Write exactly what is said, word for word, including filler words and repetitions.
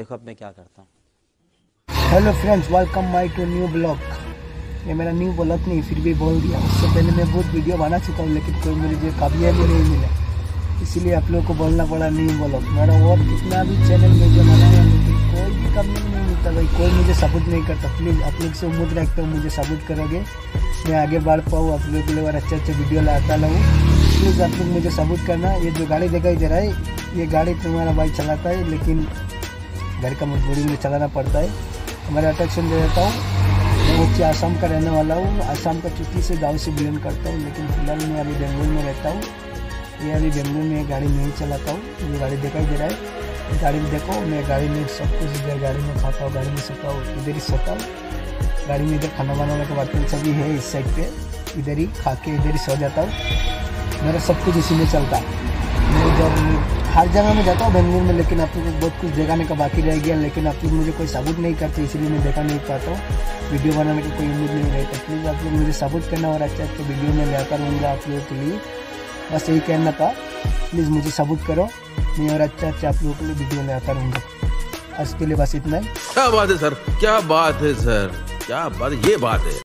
देखो अब मैं क्या करता हूँ। Hello friends, welcome my to new blog. ये मेरा न्यू ब्लॉग नहीं, फिर भी बोल दिया। उससे पहले मैं बहुत वीडियो बना चुका हूँ, लेकिन कोई मुझे कामयाबी नहीं मिला, इसीलिए आप लोगों को बोलना पड़ा न्यू ब्लॉग। मेरा और कितना भी चैनल में जो बनाया, लेकिन कोई भी कामयाबी नहीं मिलता भाई। कोई मुझे सपोर्ट नहीं करता। प्लीज़ आप लोग से उम्मीद रखता हूँ मुझे सपोर्ट करोगे, मैं आगे बढ़ पाऊँ, आप लोग के लिए और अच्छे अच्छे वीडियो लाता रहूँ। प्लीज़ आप लोग मुझे सपोर्ट करना। ये जो गाड़ी दिखाई दे रहा है, ये गाड़ी तुम्हारा भाई चलाता है, लेकिन घर का मजबूरी में चलाना पड़ता है। हमारा अट्रैक्शन दे देता हूँ। मैं मुझे आसाम का रहने वाला हूँ। आसाम का छुट्टी से गांव से बिलोंग करता हूँ, लेकिन फिलहाल मैं अभी बेंगलुरु में रहता हूँ। ये अभी बेंगलुरु में गाड़ी नहीं चलाता हूँ। ये गाड़ी दिखाई दे रहा है, गाड़ी में देखो। मैं गाड़ी में सब कुछ इधर गाड़ी में खाता हूँ, गाड़ी में सोता हूँ, इधर ही सोता हूँ। गाड़ी में इधर खाना बनाने का बर्तन सभी है इस साइड पे, इधर ही खा के इधर ही सो जाता हूँ। मेरा सब कुछ इसी में चलता है। मैं जब हर जगह में जाता हूँ बेंगलुरु में, लेकिन आप लोग को बहुत कुछ दिखाने का बाकी रह गया, लेकिन आप लोग मुझे कोई सपोर्ट नहीं करते, इसलिए मैं देखा नहीं पाता हूँ। वीडियो बनाने का कोई उम्मीद नहीं रहता। प्लीज़ आप लोग मुझे सपोर्ट करना और अच्छा अच्छा वीडियो में लेकर रहूँगा आप लोगों के लिए। बस यही कहना था, प्लीज़ मुझे सपोर्ट करो, मैं और अच्छा अच्छा आप लोगों के लिए वीडियो लेकर रहूँगा। आज के लिए बस इतना ही। क्या बात है सर, क्या बात है सर, क्या बात, ये बात है।